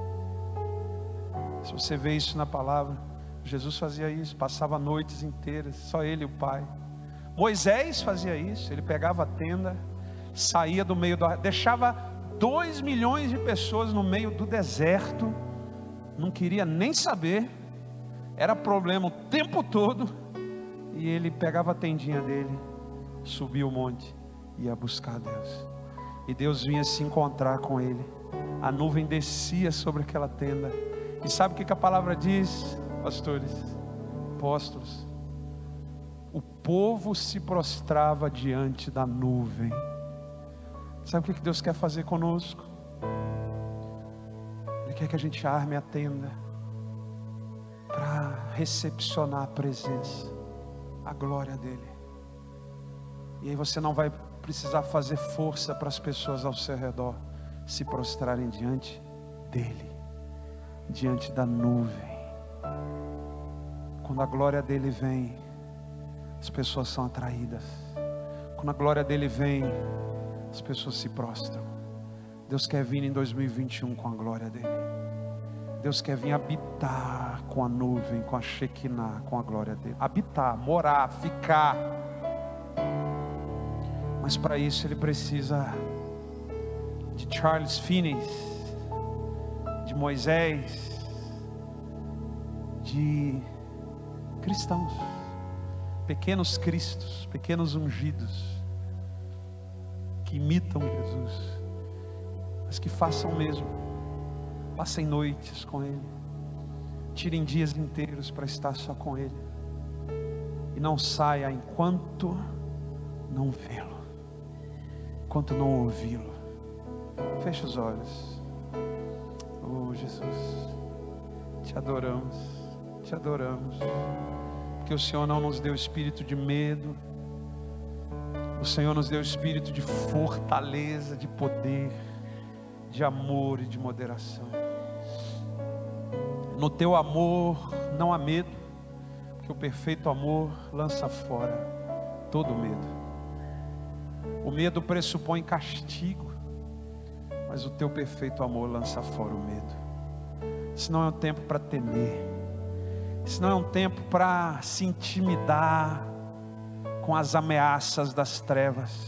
[SPEAKER 2] Se você vê isso na palavra, Jesus fazia isso, passava noites inteiras, só ele e o Pai. Moisés fazia isso, ele pegava a tenda, saía do meio deixava 2 milhões de pessoas no meio do deserto, não queria nem saber, era problema o tempo todo, e ele pegava a tendinha dele, subia o monte, ia buscar Deus, e Deus vinha se encontrar com ele, a nuvem descia sobre aquela tenda, e sabe o que a palavra diz, pastores, apóstolos? O povo se prostrava diante da nuvem. Sabe o que Deus quer fazer conosco? Ele quer que a gente arme a tenda para recepcionar a presença, a glória dele. E aí você não vai precisar fazer força para as pessoas ao seu redor se prostrarem diante dele. diante da nuvem. Quando a glória dele vem, as pessoas são atraídas. Quando a glória dele vem, as pessoas se prostram. Deus quer vir em 2021 com a glória dele. Deus quer vir habitar com a nuvem, com a Shekinah, com a glória dele. Habitar, morar, ficar. Mas para isso ele precisa de Charles Finney, de Moisés, de cristãos, pequenos cristos, pequenos ungidos, que imitam Jesus, mas que façam o mesmo. Passem noites com Ele, tirem dias inteiros para estar só com Ele, e não saia enquanto não vê-lo, enquanto não ouvi-lo. Feche os olhos. Oh Jesus, te adoramos, porque o Senhor não nos deu espírito de medo, o Senhor nos deu espírito de fortaleza, de poder, de amor e de moderação. No teu amor não há medo, porque o perfeito amor lança fora todo medo. O medo pressupõe castigo, mas o teu perfeito amor lança fora o medo. Isso não é um tempo para temer, isso não é um tempo para se intimidar com as ameaças das trevas.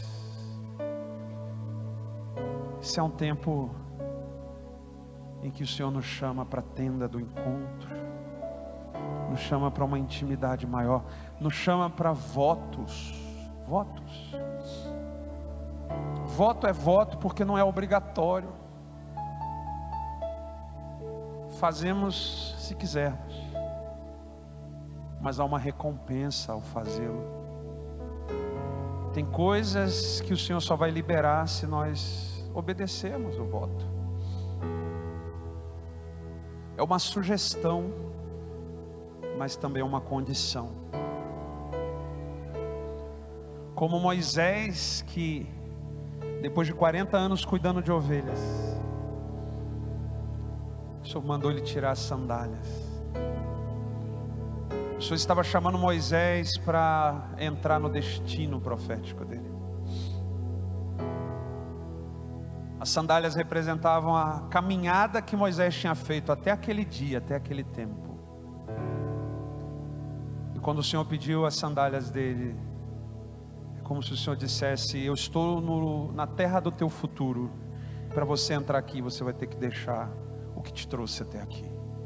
[SPEAKER 2] Esse é um tempo em que o Senhor nos chama para a tenda do encontro, nos chama para uma intimidade maior, nos chama para votos. Voto é voto porque não é obrigatório. Fazemos se quisermos, mas há uma recompensa ao fazê-lo. Tem coisas que o Senhor só vai liberar se nós obedecermos o voto. É uma sugestão, mas também é uma condição. Como Moisés, que depois de 40 anos cuidando de ovelhas, o Senhor mandou ele tirar as sandálias. O Senhor estava chamando Moisés para entrar no destino profético dele. As sandálias representavam a caminhada que Moisés tinha feito até aquele dia, até aquele tempo. E quando o Senhor pediu as sandálias dele, é como se o Senhor dissesse: eu estou na terra do teu futuro. Para você entrar aqui, você vai ter que deixar o que te trouxe até aqui.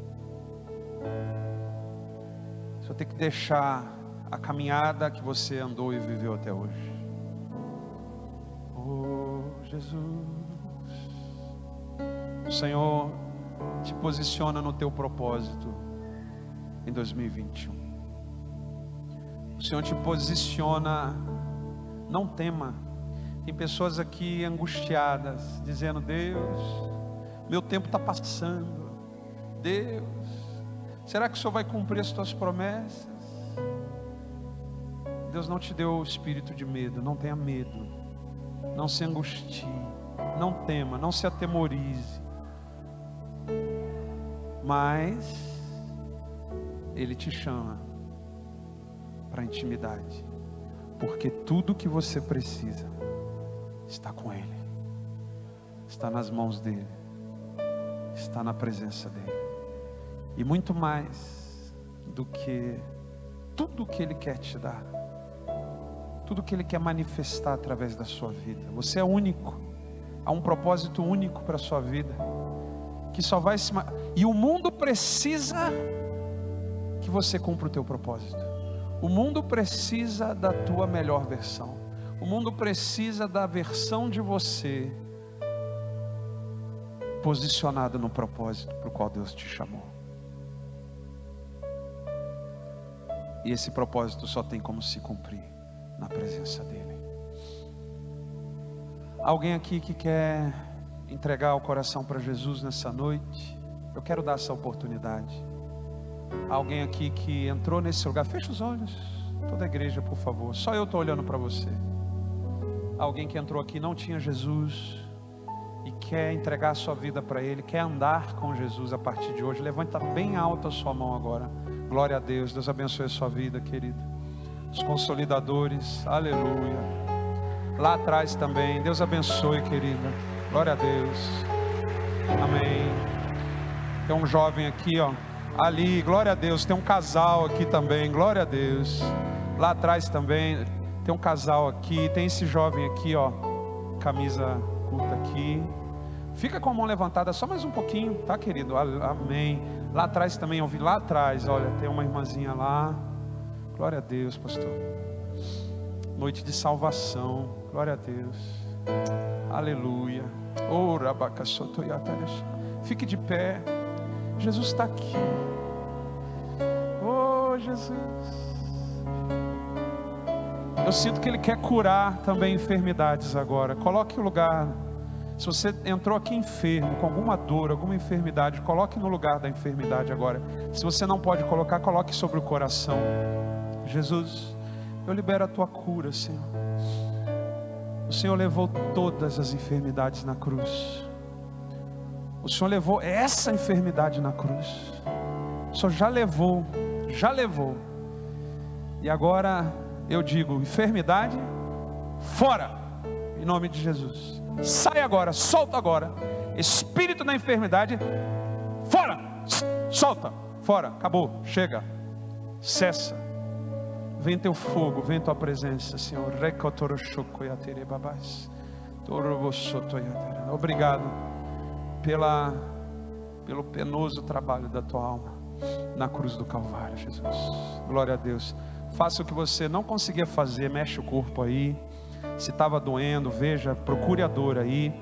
[SPEAKER 2] Você vai ter que deixar a caminhada que você andou e viveu até hoje. Oh Jesus, o Senhor te posiciona no teu propósito em 2021. O Senhor te posiciona. Não tema. Tem pessoas aqui angustiadas, dizendo: Deus, meu tempo está passando. Deus, será que o Senhor vai cumprir as tuas promessas? Deus não te deu o espírito de medo. Não tenha medo, não se angustie, não tema, não se atemorize. Mas Ele te chama para intimidade, porque tudo que você precisa está com Ele, está nas mãos dEle, está na presença dEle. E muito mais do que tudo que Ele quer te dar, tudo que Ele quer manifestar através da sua vida. Você é único, há um propósito único para a sua vida, que só vai se... E o mundo precisa que você cumpra o teu propósito. O mundo precisa da tua melhor versão. O mundo precisa da versão de você posicionada no propósito para o qual Deus te chamou. E esse propósito só tem como se cumprir na presença dEle. Alguém aqui que quer entregar o coração para Jesus nessa noite? Eu quero dar essa oportunidade. Alguém aqui que entrou nesse lugar? Feche os olhos, toda a igreja, por favor. Só eu estou olhando para você. Alguém que entrou aqui não tinha Jesus e quer entregar a sua vida para Ele, quer andar com Jesus a partir de hoje, levanta bem alta a sua mão agora. Glória a Deus. Deus abençoe a sua vida, querido. Os consolidadores, aleluia. Lá atrás também, Deus abençoe, querida. Glória a Deus. Amém. Tem um jovem aqui, ó, ali, glória a Deus. Tem um casal aqui também, glória a Deus. Lá atrás também tem um casal aqui. Tem esse jovem aqui, ó, camisa curta aqui. Fica com a mão levantada só mais um pouquinho, tá, querido? Amém. Lá atrás também, eu vi lá atrás, olha, tem uma irmãzinha lá. Glória a Deus, pastor. Noite de salvação, glória a Deus. Aleluia. Oh, fique de pé. Jesus está aqui. Oh, Jesus. Eu sinto que Ele quer curar também enfermidades agora. Coloque o lugar. Se você entrou aqui enfermo, com alguma dor, alguma enfermidade, coloque no lugar da enfermidade agora. Se você não pode colocar, coloque sobre o coração. Jesus, eu libero a Tua cura, Senhor. O Senhor levou todas as enfermidades na cruz. O Senhor levou essa enfermidade na cruz. O Senhor já levou. E agora eu digo, enfermidade, fora, em nome de Jesus. Sai agora, solta agora. Espírito da enfermidade, fora, solta, fora, acabou, chega, cessa. Vem teu fogo, vem tua presença, Senhor. Obrigado pelo penoso trabalho da tua alma na cruz do Calvário, Jesus. Glória a Deus. Faça o que você não conseguia fazer, mexe o corpo aí. Se estava doendo, veja, procure a dor aí.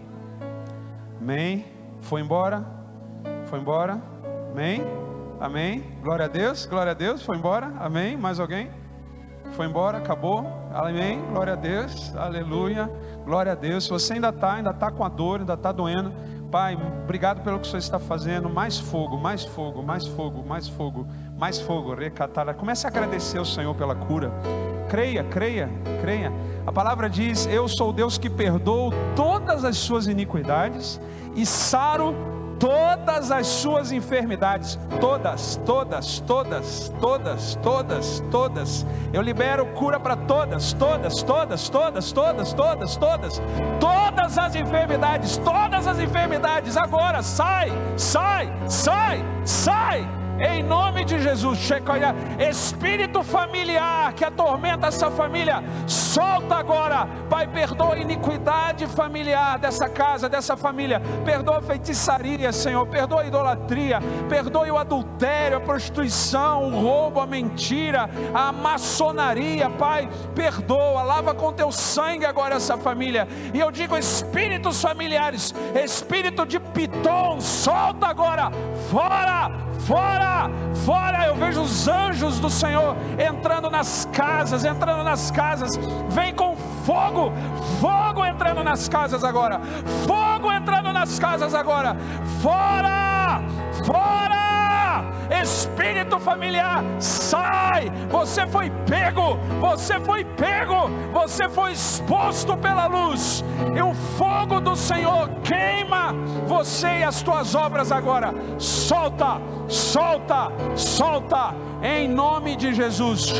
[SPEAKER 2] Amém. Foi embora? Foi embora? Amém. Amém. Glória a Deus, glória a Deus. Foi embora? Amém. Mais alguém? Foi embora, acabou. Amém. Glória a Deus. Aleluia. Glória a Deus. Se você ainda está com a dor, ainda está doendo, Pai, obrigado pelo que o Senhor está fazendo. Mais fogo, mais fogo, mais fogo, mais fogo, mais fogo. Recatara. Comece a agradecer ao Senhor pela cura. Creia, creia, creia. A palavra diz: eu sou o Deus que perdoo todas as suas iniquidades e saro todas as suas enfermidades. Todas, todas, todas, todas, todas, todas. Eu libero cura para todas, todas, todas, todas, todas, todas, todas. Todas as enfermidades, todas as enfermidades. Agora, sai, sai, sai, sai. Em nome de Jesus. Espírito familiar que atormenta essa família, solta agora. Pai, perdoa a iniquidade familiar dessa casa, dessa família. Perdoa a feitiçaria, Senhor. Perdoa a idolatria. Perdoe o adultério, a prostituição, o roubo, a mentira, a maçonaria. Pai, perdoa. Lava com teu sangue agora essa família. E eu digo: espíritos familiares, espírito de Pitom, solta agora. Fora, fora, fora. Eu vejo os anjos do Senhor entrando nas casas, entrando nas casas. Vem com fogo, fogo entrando nas casas agora, fogo entrando nas casas agora. Fora, fora. Espírito familiar, sai. Você foi pego, você foi pego, você foi exposto pela luz, e o fogo do Senhor queima você e as tuas obras agora. Solta, solta, solta, em nome de Jesus.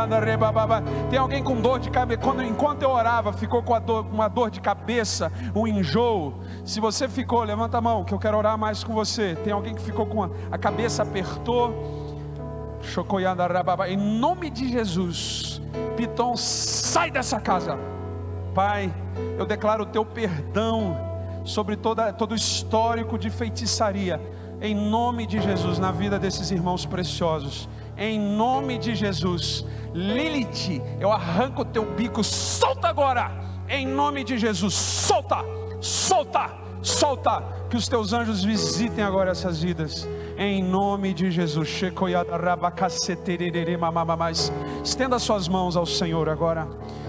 [SPEAKER 2] Tem alguém com dor de cabeça? Enquanto eu orava, ficou com uma dor de cabeça, um enjoo? Se você ficou, levanta a mão, que eu quero orar mais com você. Tem alguém que ficou com a cabeça apertou? Em nome de Jesus, Pitom, sai dessa casa. Pai, eu declaro o teu perdão sobre todo o histórico de feitiçaria, em nome de Jesus, na vida desses irmãos preciosos. Em nome de Jesus. Lilith, eu arranco o teu bico, solta agora, em nome de Jesus. Solta, solta, solta. Que os teus anjos visitem agora essas vidas, em nome de Jesus. Estenda suas mãos ao Senhor agora.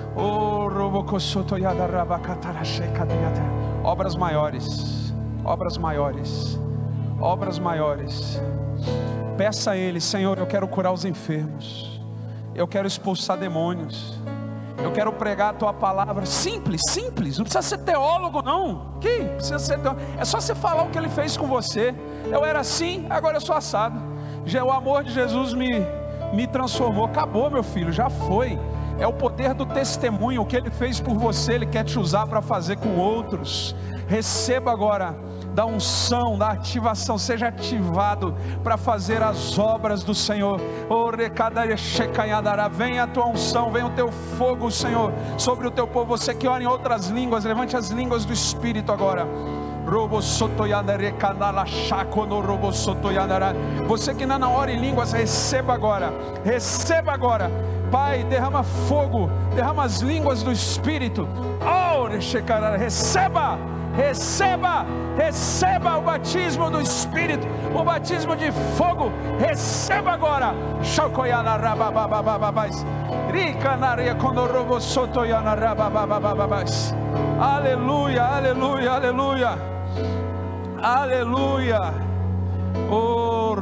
[SPEAKER 2] Obras maiores, obras maiores, obras maiores. Peça a Ele: Senhor, eu quero curar os enfermos, eu quero expulsar demônios,
[SPEAKER 3] Eu quero pregar a tua palavra. Simples, simples. Não precisa ser teólogo, não. Que precisa ser teólogo. É só você falar o que Ele fez com você. Eu era assim, agora eu sou assado. O amor de Jesus me transformou. Acabou, meu filho, já foi. É o poder do testemunho. O que Ele fez por você, Ele quer te usar para fazer com outros. Receba agora da unção, da ativação. Seja ativado para fazer as obras do Senhor. Venha a tua unção, venha o teu fogo, Senhor, sobre o teu povo. Você que ora em outras línguas, levante as línguas do Espírito agora. Você que não ora em línguas, receba agora. Receba agora. Pai, derrama fogo, derrama as línguas do Espírito. Receba, receba, receba o batismo do Espírito, o batismo de fogo. Receba agora. Aleluia, aleluia, aleluia, aleluia. Oh,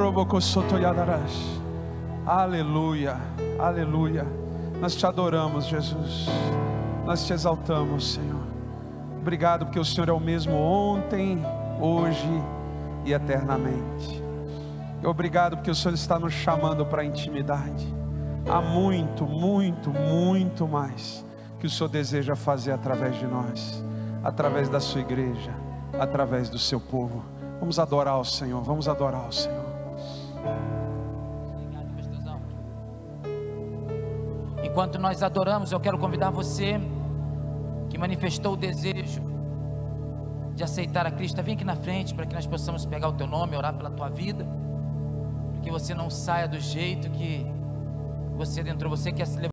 [SPEAKER 3] aleluia, aleluia. Nós te adoramos, Jesus. Nós te exaltamos, Senhor. Obrigado porque o Senhor é o mesmo ontem, hoje e eternamente. Obrigado porque o Senhor está nos chamando para a intimidade. Há muito, muito, muito mais que o Senhor deseja fazer através de nós, através da sua igreja, através do seu povo. Vamos adorar o Senhor, vamos adorar o Senhor.
[SPEAKER 1] Obrigado, pastorzão. Enquanto nós adoramos, eu quero convidar você que manifestou o desejo de aceitar a Cristo, vem aqui na frente para que nós possamos pegar o teu nome, orar pela tua vida, para que você não saia do jeito que você entrou. Você quer se levantar.